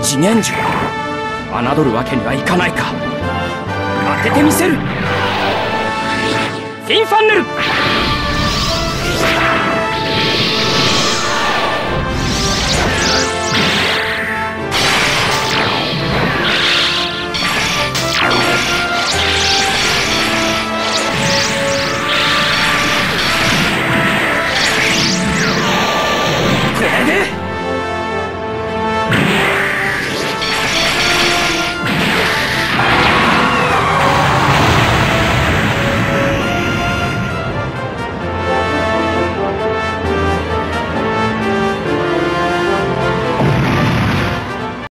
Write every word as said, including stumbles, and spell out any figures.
自然樹。侮るわけにはいかないか。当ててみせる。フィンファンネル。